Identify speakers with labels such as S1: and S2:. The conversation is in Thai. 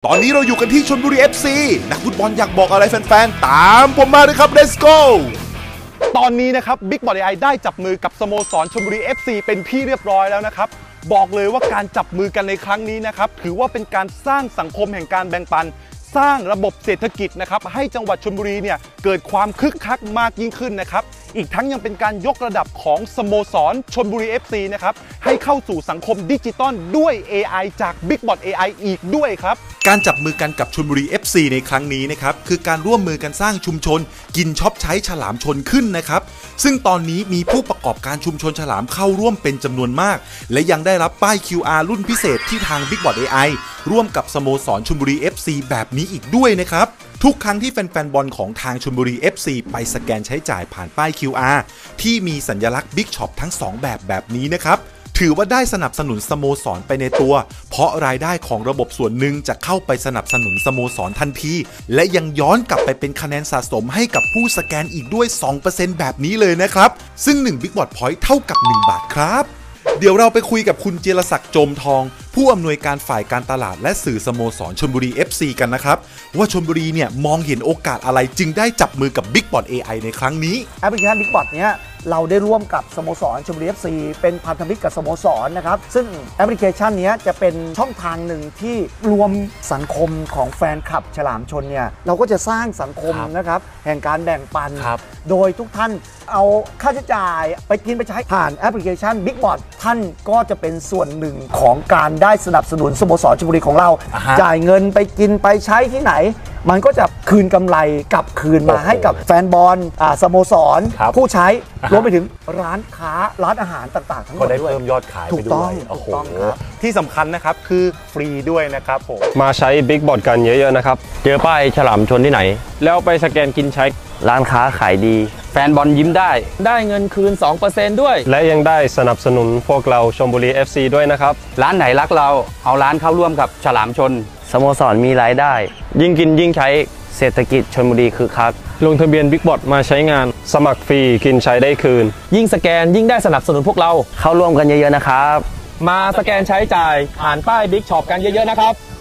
S1: อนนี้เราอยู่กันที่ชลบุรี FC นักฟุตบอลอยากบอกอะไรแฟนๆตามผมมาเลยครับ Let's go ตอนนี้นะครับ Bigbot AI ได้จับมือกับสโมสรชลบุรี FC เป็นที่เรียบร้อยแล้วนะครับบอกเลยว่าการจับมือกันในครั้งนี้นะครับถือว่าเป็นการสร้างสังคมแห่งการแบ่งปันสร้างระบบเศรษฐกิจนะครับให้จังหวัดชลบุรีเนี่ยเกิดความคึกคักมากยิ่งขึ้นนะครับอีกทั้งยังเป็นการยกระดับของสโมสรชลบุรี FC นะครับให้เข้าสู่สังคมดิจิตอลด้วย AI จาก Bigbot AI อีกด้วยครับการจับมือกันกับชลบุรี FC ในครั้งนี้นะครับคือการร่วมมือกันสร้างชุมชนกินช็อปใช้ฉลามชนขึ้นนะครับซึ่งตอนนี้มีผู้ประกอบการชุมชนฉลามเข้าร่วมเป็นจำนวนมากและยังได้รับป้าย QR รุ่นพิเศษที่ทาง Bigbot AI ร่วมกับสโมสรชลบุรี FC แบบนี้อีกด้วยนะครับทุกครั้งที่แฟนๆบอลของทางชลบุรี FC ไปสแกนใช้จ่ายผ่านป้าย QR ที่มีสัญลักษณ์ Big Shop ทั้ง2แบบนี้นะครับถือว่าได้สนับสนุนสโมสรไปในตัวเพราะรายได้ของระบบส่วนหนึ่งจะเข้าไปสนับสนุนสโมสรทันทีและยังย้อนกลับไปเป็นคะแนนสะสมให้กับผู้สแกนอีกด้วย 2% แบบนี้เลยนะครับซึ่ง1 Bigbot Point เท่ากับ1 บาทครับเดี๋ยวเราไปคุยกับคุณจิรศักดิ์โจมทองผู้อำนวยการฝ่ายการตลาดและสื่อสโมสรชลบุรี FC กันนะครับว่าชลบุรีเนี่ยมองเห็นโอกาสอะไรจึงได้จับมือกับ Bigbot AI ในครั้งนี้
S2: แอปพลิเคชัน Bigbot เนี้ยเราได้ร่วมกับสโมสรชลบุรี FC เป็นพันธมิตรกับสโมสรนะครับซึ่งแอปพลิเคชันนี้จะเป็นช่องทางหนึ่งที่รวมสังคมของแฟนคลับฉลามชนเนี่ยเราก็จะสร้างสังคมนะครับแห่งการแบ่งปันโดยทุกท่านเอาค่าใช้จ่ายไปกินไปใช้ผ่านแอปพลิเคชัน Bigbot ท่านก็จะเป็นส่วนหนึ่งของการได้สนับสนุนสโมสรชลบุรีของเราจ่ายเงินไปกินไปใช้ที่ไหนมันก็จะคืนกำไรกลับคืนมาให้กับแฟนบอลสโมสรผู้ใช้รวมไปถึงร้านค้าร้านอาหารต่างๆทั้งหมด
S3: ก็ได้เพิ่มยอดขายไปด้วย
S2: ถูกต้องครับ
S1: ที่สำคัญนะครับคือฟรีด้วยนะครับผม
S4: มาใช้ Bigbot กันเยอะๆนะครับ
S5: เจอป้ายฉลามชนที่ไหน
S4: แล้วไปสแกนกินใช้
S5: ร้านค้าขายดีแฟนบอลยิ้มได้เงินคืน 2% ด้วย
S4: และยังได้สนับสนุนพวกเราชลบุรี FC ด้วยนะครับ
S5: ร้านไหนรักเราเอาร้านเข้าร่วมกับฉลามชนสโมสรมีรายได้ยิ่งกินยิ่งใช้เศรษฐกิจชลบุรีคือคัก
S4: ลงทะเบียน Bigbot มาใช้งานสมัครฟรีกินใช้ได้คืน
S5: ยิ่งสแกนยิ่งได้สนับสนุนพวกเราเข้าร่วมกันเยอะๆนะครับ
S3: มาสแกนใช้จ่ายผ่านป้าย Big Shop กันเยอะๆนะครับ